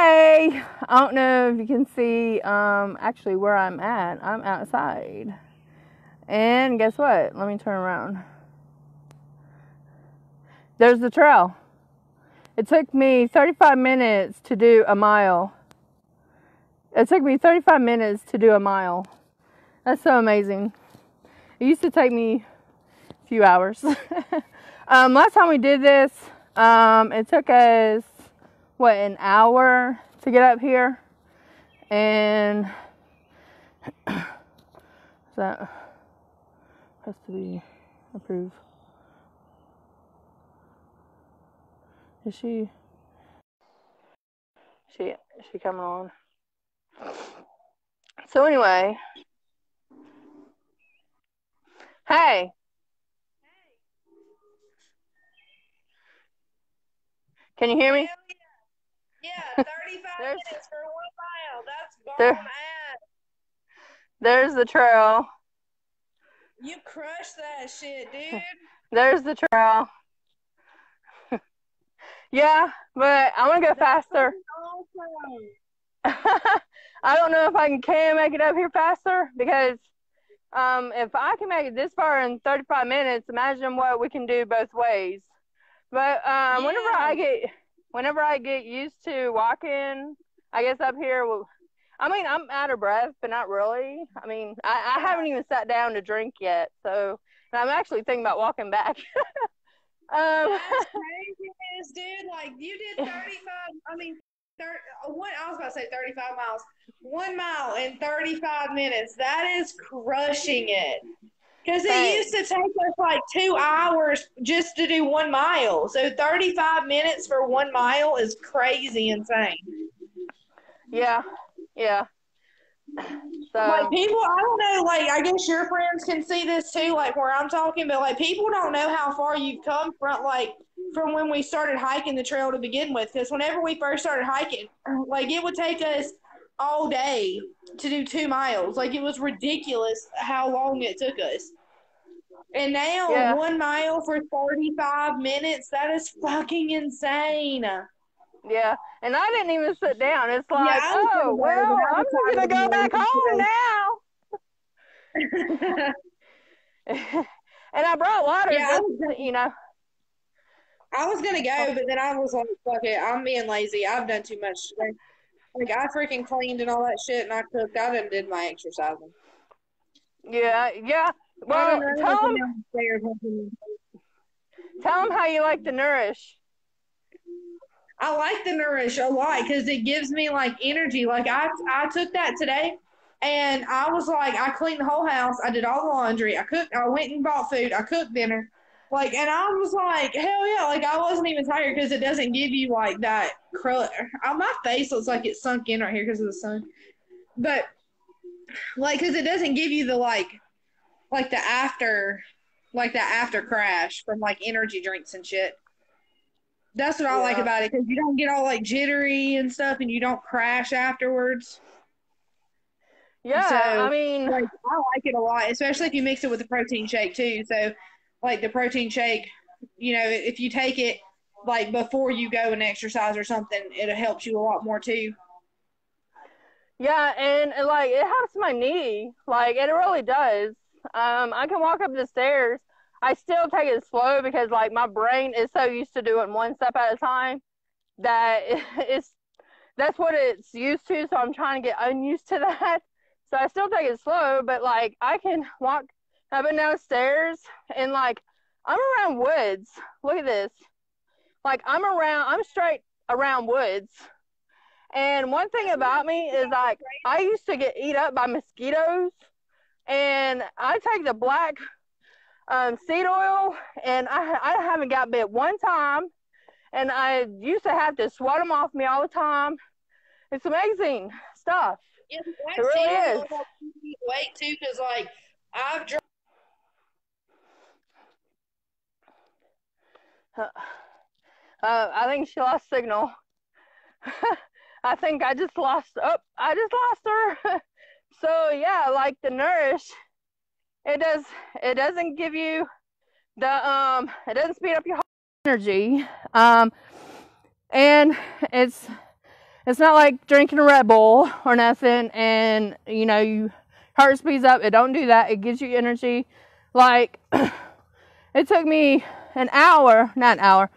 Hey, I don't know if you can see actually where I'm at. I'm outside. And guess what? Let me turn around. There's the trail. It took me 35 minutes to do a mile. It took me 35 minutes to do a mile. That's so amazing. It used to take me a few hours. Last time we did this, it took us, what, an hour to get up here. And that has to be approved. Is she coming on? So anyway, hey. Can you hear me? Yeah, 35 minutes for 1 mile. That's bomb ass. There's the trail. You crushed that shit, dude. There's the trail. Yeah, but I want to go faster. Awesome. I don't know if I can make it up here faster, because if I can make it this far in 35 minutes, imagine what we can do both ways. But Yeah. whenever I get used to walking, I guess up here, I mean, I'm out of breath, but not really. I mean, I haven't even sat down to drink yet, so and I'm actually thinking about walking back. That's crazy, dude. Like, you did 35, I mean, I was about to say 35 miles. 1 mile in 35 minutes. That is crushing it. Because it used to take us like 2 hours just to do 1 mile. So 35 minutes for 1 mile is crazy insane. Yeah. So, like, people, I don't know, like, I guess your friends can see this too, like where I'm talking, but like, people don't know how far you've come from, like, from when we started hiking the trail to begin with. Because whenever we first started hiking, like, it would take us all day to do 2 miles. Like, it was ridiculous how long it took us. And now 1 mile for 35 minutes, that is fucking insane. Yeah, and I didn't even sit down. It's like, Yeah, oh, well, I'm just going to go back home now. And I brought water, you know. I was going to go, but then I was like, fuck it, I'm being lazy. I've done too much today. Like, I freaking cleaned and all that shit, and I cooked. I done did my exercising. Yeah. Well, tell them how you like the Nourish. I like the Nourish a lot because it gives me, like, energy. Like, I took that today, and I was like, I cleaned the whole house. I did all the laundry. I cooked. I went and bought food. I cooked dinner. Like, and I was like, hell yeah. Like, I wasn't even tired because it doesn't give you, like, that my face looks like it's sunk in right here because of the sun. But, like, because it doesn't give you the, like the after crash from, like, energy drinks and shit. That's what I like about it, because you don't get all, like, jittery and stuff, and you don't crash afterwards. Yeah, so, I mean, like, I like it a lot, especially if you mix it with the protein shake too. So, like, the protein shake, you know, if you take it, like, before you go and exercise or something, it helps you a lot more too. Yeah, and like, it helps my knee. Like, it really does. I can walk up the stairs. I still take it slow because, like, my brain is so used to doing one step at a time that that's what it's used to. So I'm trying to get unused to that. So I still take it slow, but, like, I can walk up and down stairs, and, like, I'm around woods. Look at this. Like, I'm straight around woods. And one thing about me is, like, I used to get eat up by mosquitoes, and I take the black seed oil, and I haven't got bit one time, and I used to have to swat them off me all the time. It's amazing stuff. Yeah, it really is. Weight too, because, like, I've drank. I think she lost signal. I think I just lost her. So yeah, like the Nourish, it doesn't give you the it doesn't speed up your energy, and it's It's not like drinking a Red Bull or nothing, and you heart speeds up. It don't do that. It gives you energy. Like it took me an hour, not an hour.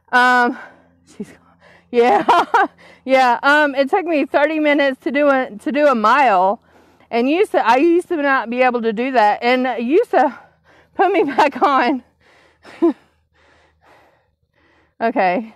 Yeah, yeah. It took me 30 minutes to do a mile, and I used to not be able to do that, and used to put me back on. Okay.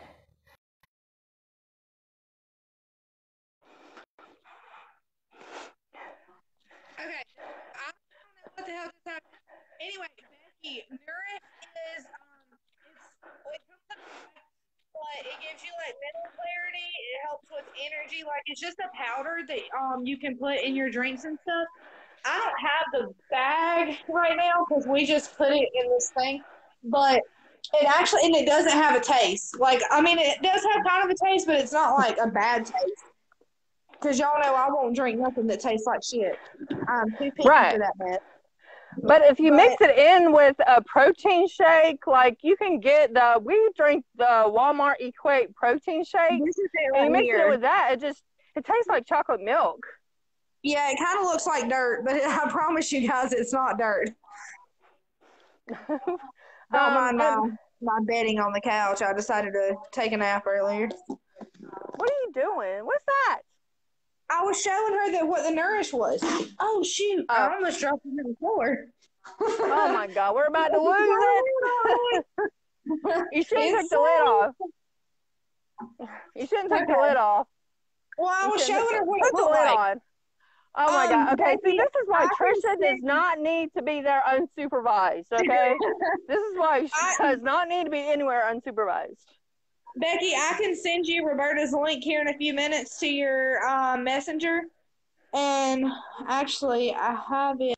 Okay, I don't know what the hell just happened. Anyway, Becky, Nourish is it comes up but it gives you like mental clarity. It helps with energy. Like it's just a powder that you can put in your drinks and stuff. I don't have the bag right now because we just put it in this thing, but it doesn't have a taste. Like I mean, it does have kind of a taste, but it's not like a bad taste. Because y'all know I won't drink nothing that tastes like shit. I'm too picky for that, man. But if you mix it in with a protein shake, like you can get we drink the Walmart Equate protein shake. This is it right and you mix here. it with that, it tastes like chocolate milk. Yeah, it kind of looks like dirt, but I promise you guys it's not dirt. Don't mind my bedding on the couch. I decided to take a nap earlier. What are you doing? What's that? I was showing her what the Nourish was. Oh, shoot. I almost dropped it on the floor. Oh, my God. We're about to lose it. You shouldn't take the lid off. You shouldn't take the lid off. Well, I was showing her what it looked like. On. Oh, my God. Okay, see, this is why Trisha does not need to be there unsupervised, okay? This is why she does not need to be anywhere unsupervised. Becky, I can send you Roberta's link here in a few minutes to your messenger. And actually, I have it.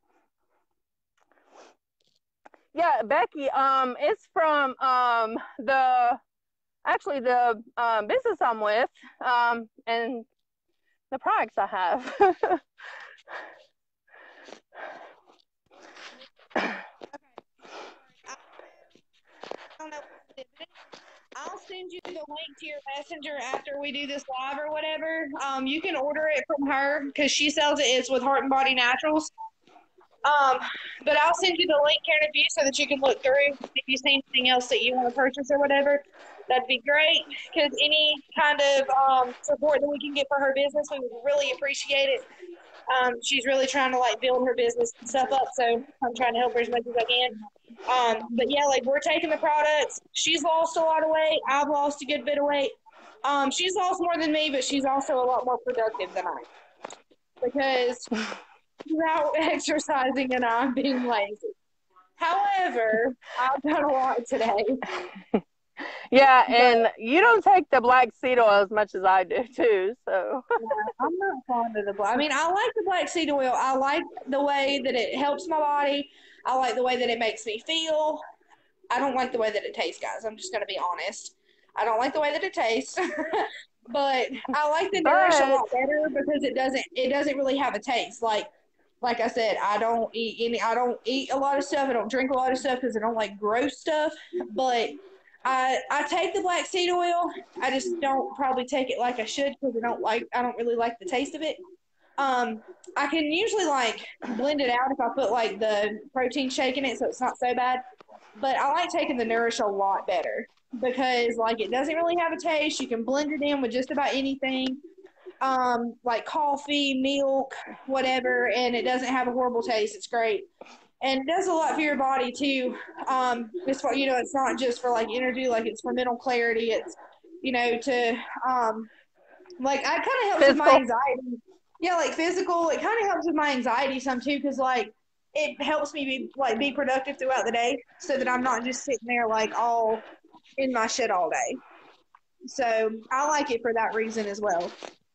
Yeah, Becky, it's from the business I'm with, and the products I have. I'll send you the link to your messenger after we do this live or whatever. You can order it from her because she sells it. It's with Heart and Body Naturals. But I'll send you the link here in a few so that you can look through. If you see anything else that you want to purchase or whatever, that'd be great. Because any kind of support that we can get for her business, we would really appreciate it. She's really trying to like build her business and stuff up, so I'm trying to help her as much as I can. But yeah, like we're taking the products. She's lost a lot of weight. I've lost a good bit of weight. She's lost more than me, but she's also a lot more productive than I am because without exercising and I'm being lazy. However, I've done a lot today. Yeah, and you don't take the black seed oil as much as I do too, so. I'm not fond of the black. I mean, I like the black seed oil. I like the way that it helps my body. I like the way that it makes me feel. I don't like the way that it tastes, guys. I'm just going to be honest. I don't like the way that it tastes. But I like the Nourish a lot better because it doesn't really have a taste. Like I said, I don't eat a lot of stuff. I don't drink a lot of stuff because I don't like gross stuff. But I take the black seed oil. I just don't probably take it like I should because I don't really like the taste of it. I can usually like blend it out if I put like the protein shake in it, so it's not so bad. But I like taking the Nourish a lot better because like it doesn't really have a taste. You can blend it in with just about anything, like coffee, milk, whatever, and it doesn't have a horrible taste. It's great. And it does a lot for your body too. It's for, it's not just for like energy, like it's for mental clarity. It's, to like I kind of helps with my anxiety. Yeah, like physical. It kind of helps with my anxiety some too, because like it helps me be productive throughout the day, so that I'm not just sitting there like all in my shit all day. So I like it for that reason as well.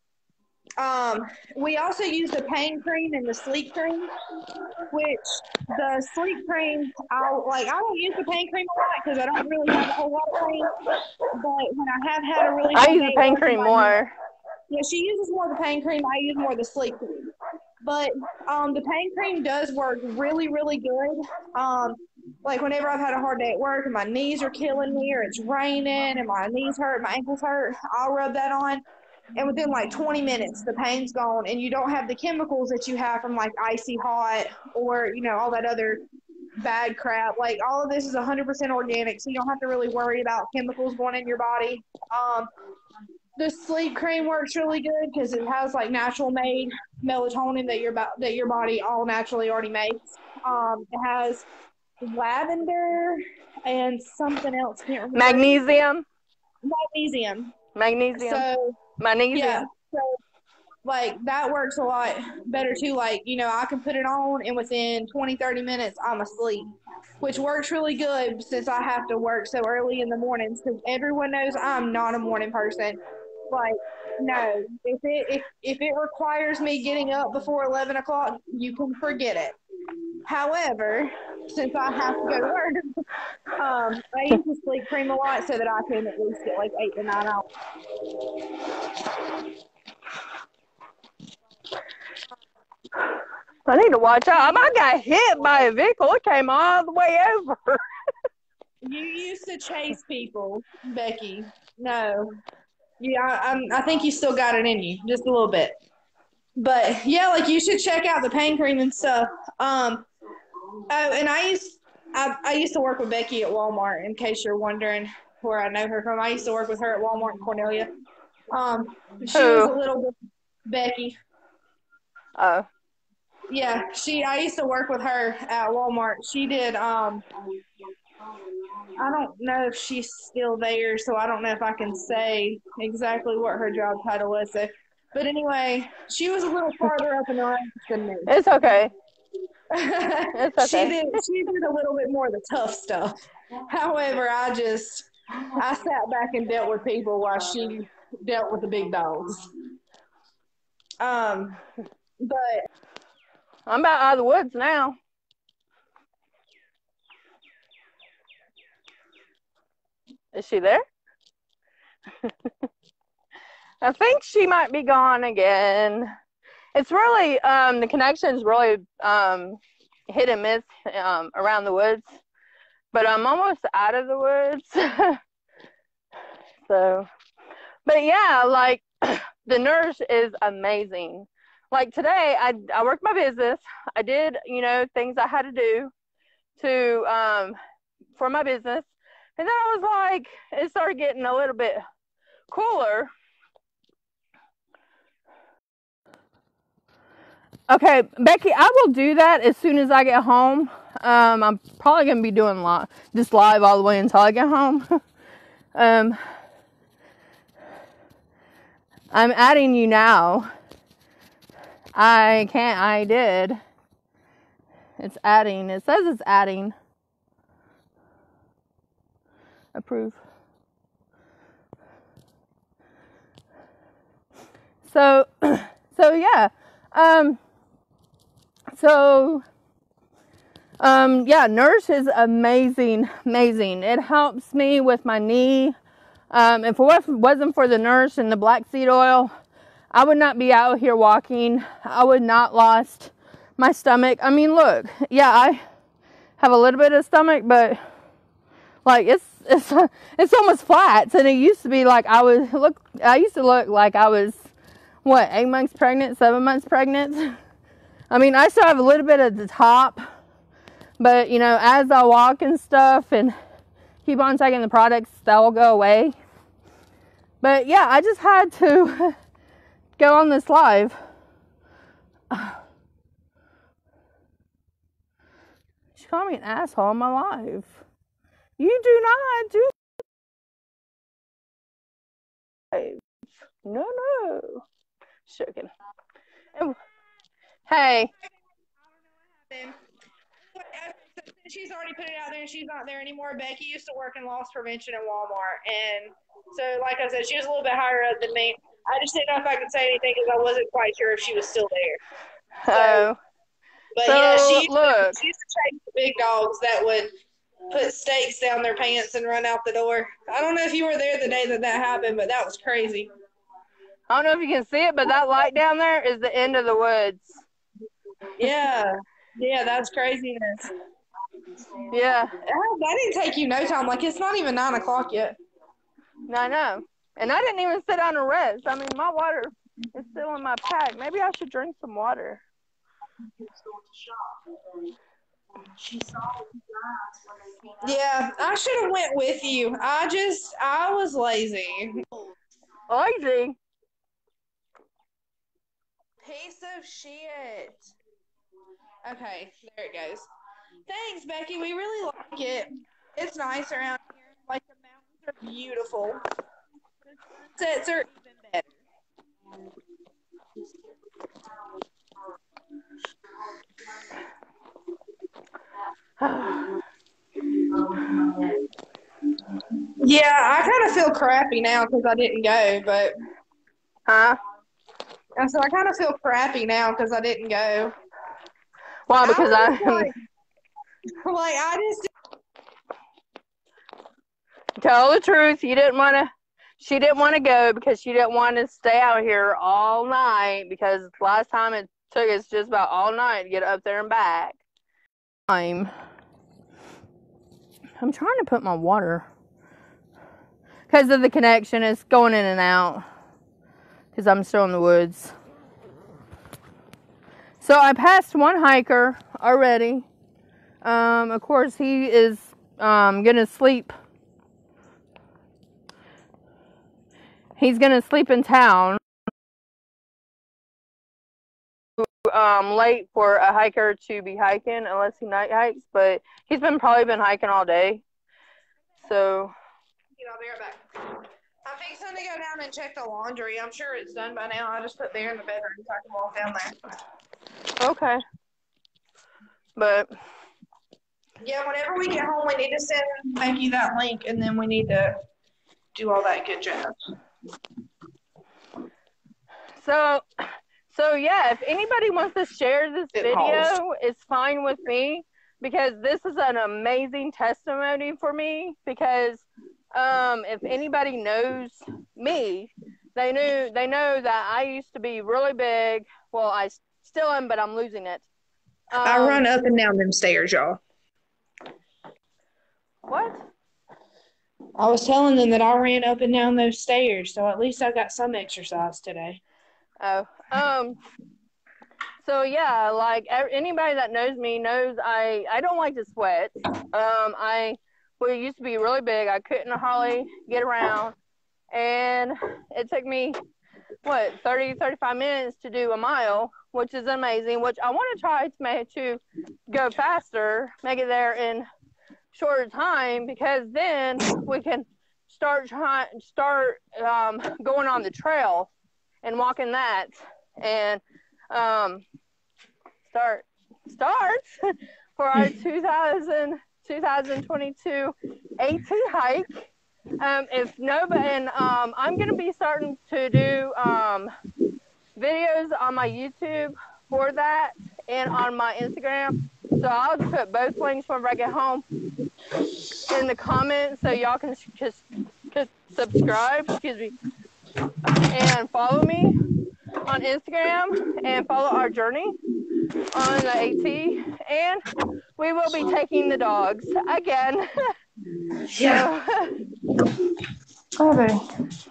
We also use the pain cream and the sleep cream, which the sleep cream, I don't use the pain cream a lot because I don't really have a whole lot of pain. But when I have had a really I use the pain cream more. Yeah, she uses more of the pain cream. I use more of the sleep cream. But the pain cream does work really, really good. Like whenever I've had a hard day at work and my knees are killing me or it's raining and my knees hurt, my ankles hurt, I'll rub that on. and within like 20 minutes, the pain's gone, and you don't have the chemicals that you have from like Icy Hot or, all that other bad crap. Like all of this is 100% organic, so you don't have to really worry about chemicals going in your body. The sleep cream works really good because it has like natural made melatonin that your body all naturally already makes. It has lavender and something else. Can't remember. Magnesium. So magnesium. Yeah. So like that works a lot better too. Like, I can put it on and within 20, 30 minutes I'm asleep, which works really good since I have to work so early in the mornings because everyone knows I'm not a morning person. Like, no, if it requires me getting up before 11 o'clock, you can forget it. However, since I have to go to work, I use the sleep cream a lot so that I can at least get like 8 to 9 hours. I need to watch out. I got hit by a vehicle. It came all the way over. You used to chase people, Becky. No. Yeah, I think you still got it in you, just a little bit. But yeah, like you should check out the pain cream and stuff. And I used to work with Becky at Walmart. In case you're wondering where I know her from, I used to work with her at Walmart in Cornelia. She was a little bit Becky. Oh. Yeah, I used to work with her at Walmart. She did. I don't know if she's still there, so I don't know if I can say exactly what her job title was. So, but anyway, she was a little farther up in the ranks than me. It's okay. It's okay. She did a little bit more of the tough stuff. However, I sat back and dealt with people while she dealt with the big dogs. But I'm about out of the woods now. Is she there? I think she might be gone again. It's really, the connection's really hit and miss around the woods. But I'm almost out of the woods. So, but yeah, like the nurse is amazing. Like today, I worked my business. I did, things I had to do for my business. And then I was like, it started getting a little bit cooler. Okay, Becky, I will do that as soon as I get home. I'm probably going to be doing this live all the way until I get home. I'm adding you now. I did. It's adding. It says it's adding. Approve. So yeah. Yeah, nurse is amazing. It helps me with my knee. If it wasn't for the nurse and the black seed oil, I would not be out here walking. I would not lost my stomach. I mean, look, yeah, I have a little bit of stomach, but like it's almost flat. And it used to be like I used to look like I was 8 months pregnant, 7 months pregnant. I mean, I still have a little bit at the top, but as I walk and stuff and keep on taking the products, that will go away. But yeah, I just had to go on this live. She called me an asshole on my live. You do not do lives. No. Joking. Hey. She's already put it out there and she's not there anymore. Becky used to work in loss prevention at Walmart. And so, like I said, she was a little bit higher up than me. I just didn't know if I could say anything because I wasn't quite sure if she was still there. But yeah, she used to chase the big dogs that would put stakes down their pants and run out the door. I don't know if you were there the day that happened, but that was crazy. I don't know if you can see it, but that light down there is the end of the woods. Yeah, that's craziness. Yeah. That didn't take you no time. Like, it's not even 9 o'clock yet. I know. And I didn't even sit down and rest. I mean, my water is still in my pack. Maybe I should drink some water. Yeah, I should have went with you. I was lazy. Lazy. Piece of shit. Okay, there it goes. Thanks, Becky. We really like it. It's nice around here. Like, the mountains are beautiful. The sunsets are even better. Yeah, I kind of feel crappy now because I didn't go, but Huh? so I kind of feel crappy now because I didn't go. Well, because I just tell the truth, she didn't want to go because she didn't want to stay out here all night, because last time it took us just about all night to get up there and back. I'm trying to put my water, because of the connection, it's going in and out because I'm still in the woods. So I passed one hiker already. Of course, he is gonna sleep. He's gonna sleep in town. Late for a hiker to be hiking unless he night hikes, but he's probably been hiking all day. So I'll be right back. I'm fixing to go down and check the laundry. I'm sure it's done by now. I just put Bear in the bedroom so I can walk down there. okay. But yeah, whenever we get home, we need to send Becky that link, and then we need to do all that good jazz. So yeah, if anybody wants to share this video, it's fine with me, because this is an amazing testimony for me, because if anybody knows me, they know that I used to be really big. Well, I still am, but I'm losing it. I run up and down them stairs, y'all. What? I was telling them that I ran up and down those stairs, so at least I got some exercise today. Oh, so yeah, like anybody that knows me knows I don't like to sweat. We used to be really big. I couldn't hardly get around, and it took me 35 minutes to do a mile, which is amazing. Which I want to try to go faster, make it there in shorter time, because then we can start going on the trail and walking that, and start for our 2022 AT hike. If nobody, and I'm gonna be starting to do videos on my YouTube for that and on my Instagram. So I'll put both links whenever I get home in the comments, so y'all can just subscribe, and follow me on Instagram and follow our journey on the AT, and we will be taking the dogs again. Yeah. Okay.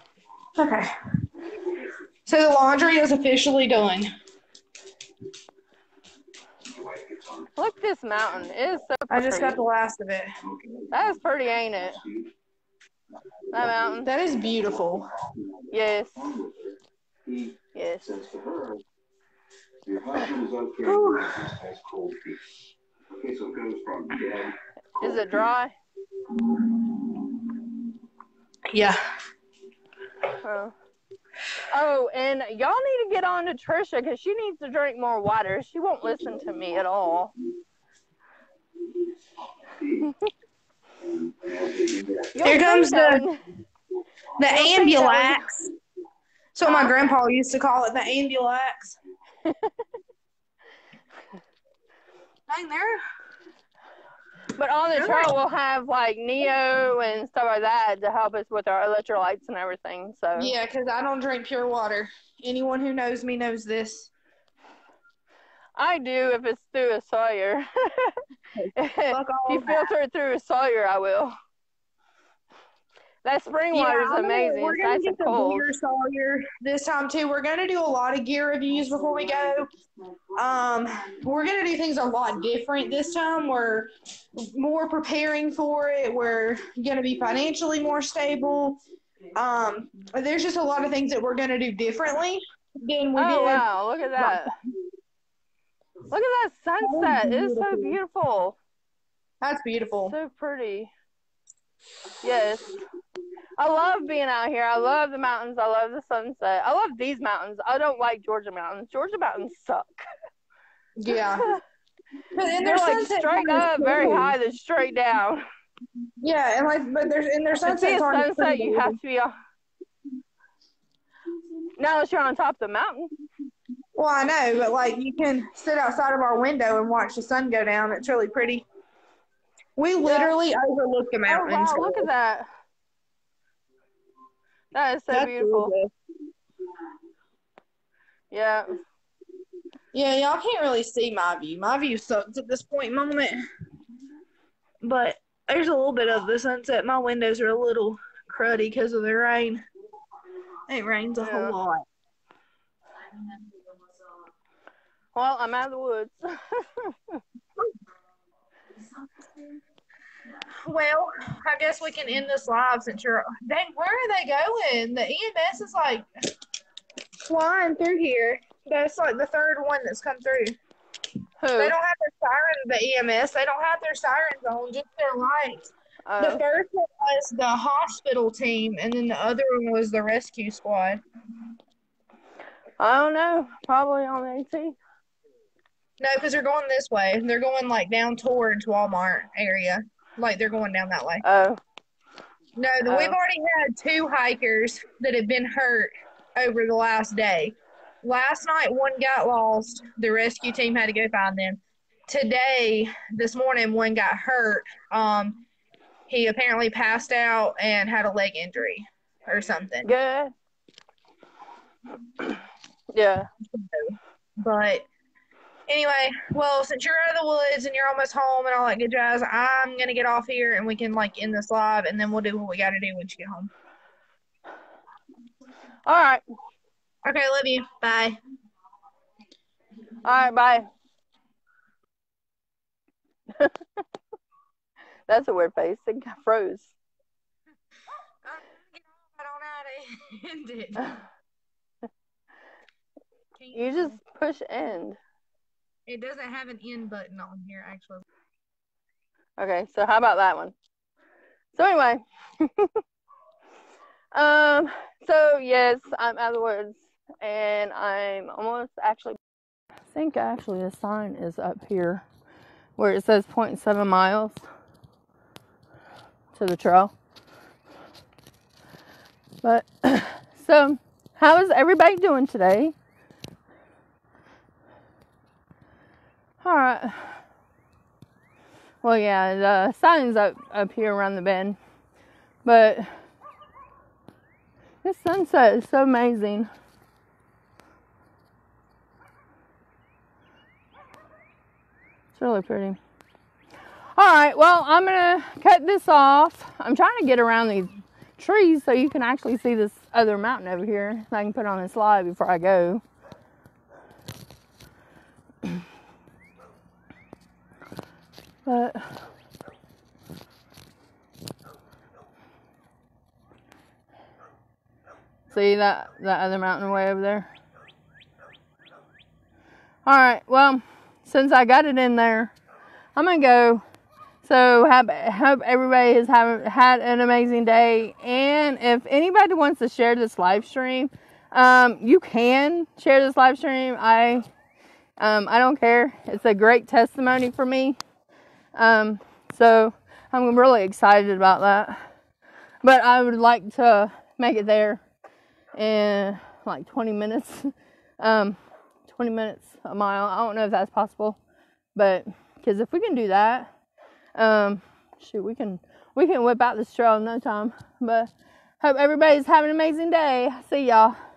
So the laundry is officially done. Look at this mountain. It is so pretty. I just got the last of it. That is pretty, ain't it? That mountain. That is beautiful. Yes. Yes. Is it dry? Yeah. Oh, and y'all need to get on to Trisha, because she needs to drink more water. She won't listen to me at all. Here comes the ambulax. So my grandpa used to call it the ambulax. Dang, there. But on the trail, we'll have like Neo and stuff like that to help us with our electrolytes and everything. So yeah, because I don't drink pure water. Anyone who knows me knows this. I do if it's through a Sawyer. If you filter it through a Sawyer, I will. That spring water is amazing. We're It's gonna nice get and the cold. Beaver Sawyer this time too. We're gonna do a lot of gear reviews before we go. We're gonna do things a lot different this time. We're more preparing for it. We're gonna be financially more stable. There's just a lot of things that we're gonna do differently than we did. Oh wow, look at that. Look at that sunset. It is so beautiful. That's beautiful. So pretty. Yes. I love being out here. I love the mountains. I love the sunset. I love these mountains. I don't like Georgia mountains. Georgia mountains suck. Yeah. They're like straight up, very high, then straight down. Yeah, and like, but there's sunsets. To see a sunset, you have to be on. Not unless you're on top of the mountain. Well, I know, but like you can sit outside of our window and watch the sun go down. It's really pretty. We literally overlook the mountains. Oh wow, look at that. That is so beautiful. Really yeah. Yeah, y'all can't really see my view. My view sucks at this point moment. But there's a little bit of the sunset. My windows are a little cruddy because of the rain. It rains a whole lot. Well, I'm out of the woods. Well, I guess we can end this live since you're. Dang, where are they going? The EMS is like flying through here. That's like the third one that's come through. Who? They don't have their sirens. The EMS. They don't have their sirens on, just their lights. The first one was the hospital team, and then the other one was the rescue squad. I don't know. Probably on AT. No, because they're going this way. They're going like down towards Walmart area. Like they're going down that way. Oh. No, we've already had 2 hikers that have been hurt over the last day. Last night, one got lost. The rescue team had to go find them. Today, this morning, one got hurt. He apparently passed out and had a leg injury or something. Good. Yeah. But anyway, well, since you're out of the woods and you're almost home and all that good jazz, I'm going to get off here and we can like end this live and then we'll do what we got to do once you get home. All right. Okay, love you. Bye. All right, bye. That's a weird face. It froze. I don't know how to end it. You just push end. It doesn't have an end button on here, actually. Okay, so how about that one? So anyway. So yes, I'm out of the woods. And I'm almost actually, I think actually the sign is up here where it says 0.7 miles to the trail. But, so, how is everybody doing today? Alright. Well, yeah, the sign's up here around the bend. But, this sunset is so amazing. It's really pretty. Alright, well, I'm going to cut this off. I'm trying to get around these trees so you can actually see this other mountain over here that I can put on this slide before I go. But see that other mountain way over there? Alright, well, since I got it in there, I'm going to go. So, hope everybody has had an amazing day. And if anybody wants to share this live stream, you can share this live stream. I don't care. It's a great testimony for me. So, I'm really excited about that. But I would like to make it there in like 20 minutes. 20 minutes, a mile. I don't know if that's possible. But, because if we can do that, shoot, we can whip out this trail in no time. But hope everybody's having an amazing day. See y'all.